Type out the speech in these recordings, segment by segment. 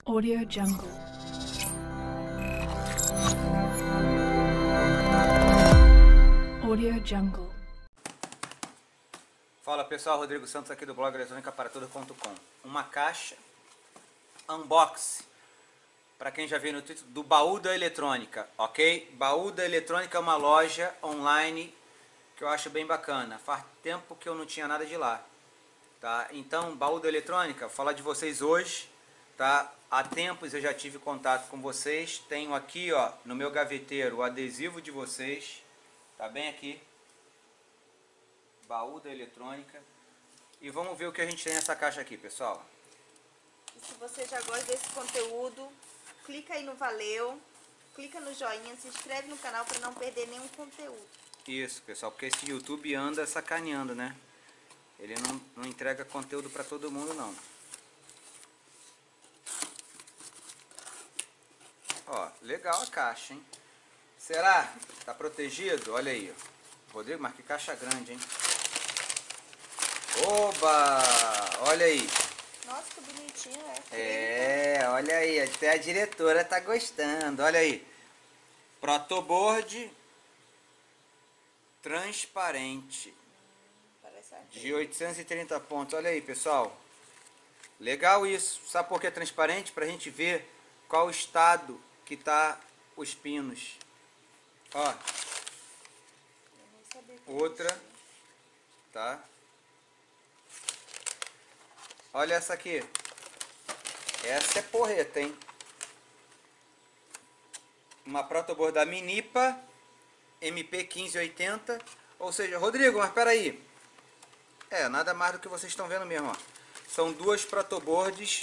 Audio Jungle. Audio Jungle. Fala pessoal, Rodrigo Santos aqui do blog eletrônicaparatudo.com. Uma caixa unboxing, para quem já viu no título, do Baú da Eletrônica, ok? Baú da Eletrônica é uma loja online que eu acho bem bacana. Faz tempo que eu não tinha nada de lá, tá? Então, Baú da Eletrônica, vou falar de vocês hoje, tá? Há tempos eu já tive contato com vocês. Tenho aqui, ó, no meu gaveteiro o adesivo de vocês, tá bem aqui. Baú da Eletrônica. E vamos ver o que a gente tem nessa caixa aqui, pessoal. E se você já gosta desse conteúdo, clica aí no valeu, clica no joinha, se inscreve no canal para não perder nenhum conteúdo. Isso, pessoal, porque esse YouTube anda sacaneando, né? Ele não entrega conteúdo para todo mundo, não. Ó, legal a caixa, hein? Será? Tá protegido? Olha aí, ó. Rodrigo, mas que caixa grande, hein? Oba! Olha aí. Nossa, que bonitinho, né? É, olha aí, até a diretora tá gostando. Olha aí. Protoboard transparente Parece aqui. de 830 pontos. Olha aí, pessoal. Legal isso. Sabe por que é transparente? Pra gente ver qual o estado que tá os pinos. Ó, Eu não sabia que outra, existia. tá? Olha essa aqui. Essa é porreta, hein? Uma protoboard da Minipa MP1580. Ou seja, Rodrigo, mas peraí. É, nada mais do que vocês estão vendo mesmo, ó. São duas protoboards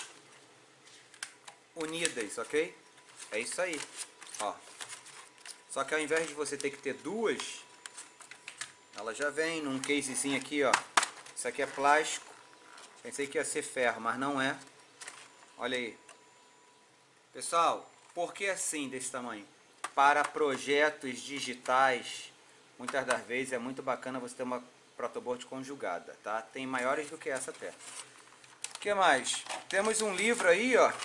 unidas, ok? É isso aí, ó. Só que ao invés de você ter que ter duas, ela já vem num casezinho aqui, ó. Isso aqui é plástico. Pensei que ia ser ferro, mas não é. Olha aí. Pessoal, por que assim, desse tamanho? Para projetos digitais, muitas das vezes é muito bacana você ter uma protoboard conjugada, tá? Tem maiores do que essa até. O que mais? Temos um livro aí, ó.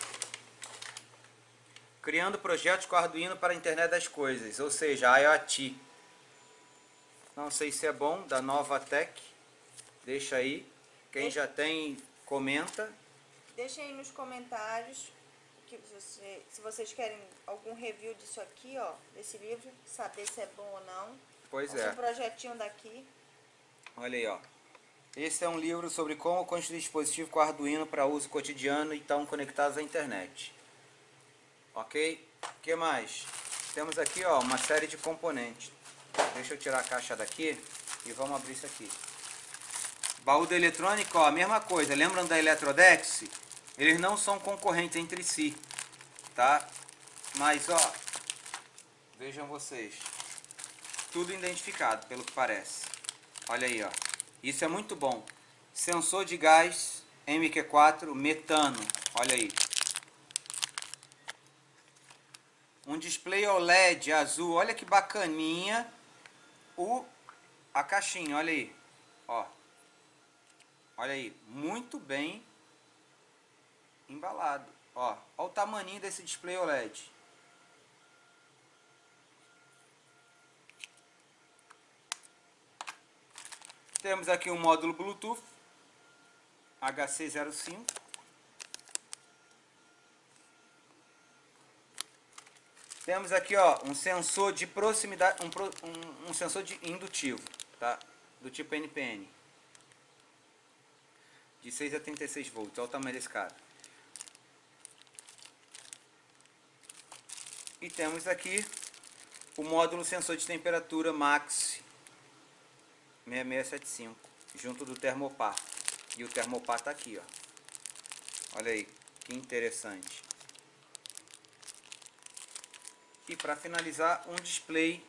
Criando projetos com Arduino para a internet das coisas, ou seja, IoT. Não sei se é bom, da Novatec. Deixa aí. Quem já tem, comenta. Deixa aí nos comentários se vocês querem algum review disso aqui, ó, desse livro, saber se é bom ou não. Pois Nosso é. projetinho daqui. Olha aí, ó. Esse é um livro sobre como construir dispositivo com Arduino para uso cotidiano e estão conectados à internet. Ok? O que mais? Temos aqui, ó, uma série de componentes. Deixa eu tirar a caixa daqui e vamos abrir isso aqui. Baú da Eletrônica, ó, a mesma coisa. Lembram da Eletrodex? Eles não são concorrentes entre si, tá? Mas, ó, vejam vocês. Tudo identificado, pelo que parece. Olha aí, ó. Isso é muito bom. Sensor de gás MQ4 metano. Olha aí. Um display OLED azul. Olha que bacaninha. A caixinha, olha aí. Ó. Olha aí. Muito bem embalado. Ó. Olha o tamaninho desse display OLED. Temos aqui um módulo Bluetooth HC05. Temos aqui, ó, um sensor de proximidade, um sensor de indutivo, tá? Do tipo NPN. De 6 a 36 volts. Olha o tamanho desse cara. E temos aqui o módulo sensor de temperatura Maxi 6675, junto do Termopar. E o Termopar tá aqui, ó. Olha aí, que interessante. E para finalizar, um display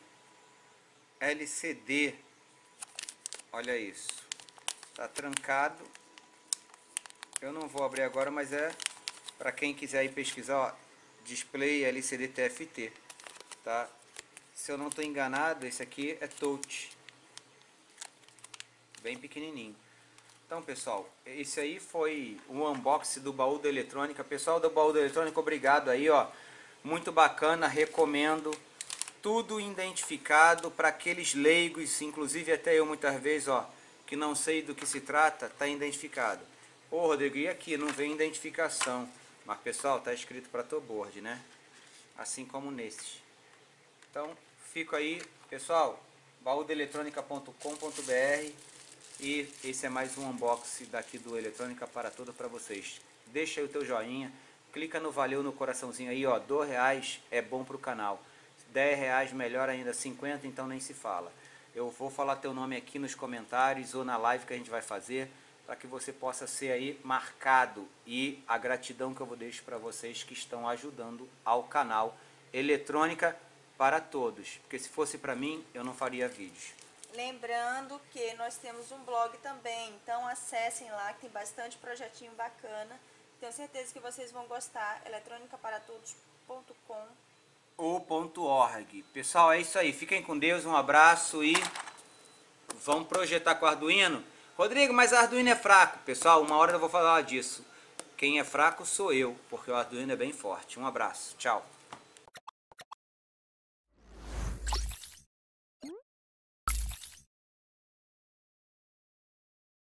LCD. Olha isso. Tá trancado. Eu não vou abrir agora, mas é para quem quiser ir pesquisar, ó, display LCD TFT, tá? Se eu não estou enganado, esse aqui é touch. Bem pequenininho. Então, pessoal, esse aí foi o unboxing do baú da eletrônica. Pessoal do baú da eletrônica, obrigado aí, ó. Muito bacana, recomendo. Tudo identificado para aqueles leigos, inclusive até eu muitas vezes, ó, que não sei do que se trata, tá identificado. Ô, Rodrigo, e aqui não vem identificação. Mas, pessoal, tá escrito para Toboard, né? Assim como nesses. Então, fico aí, pessoal, baúdaeletronica.com.br. E esse é mais um unboxing daqui do Eletrônica para Tudo para vocês. Deixa aí o teu joinha, clica no valeu no coraçãozinho aí, ó, R$2 é bom pro canal. R$10 melhor ainda, 50 então nem se fala. Eu vou falar teu nome aqui nos comentários ou na live que a gente vai fazer, para que você possa ser aí marcado, e a gratidão que eu vou deixar para vocês que estão ajudando ao canal Eletrônica para Todos, porque se fosse para mim eu não faria vídeos. Lembrando que nós temos um blog também, então acessem lá que tem bastante projetinho bacana. Tenho certeza que vocês vão gostar, eletronicaparatodos.com.org. Pessoal, é isso aí, fiquem com Deus, um abraço e vamos projetar com o Arduino. Rodrigo, mas o Arduino é fraco. Pessoal, uma hora eu vou falar disso. Quem é fraco sou eu, porque o Arduino é bem forte. Um abraço, tchau.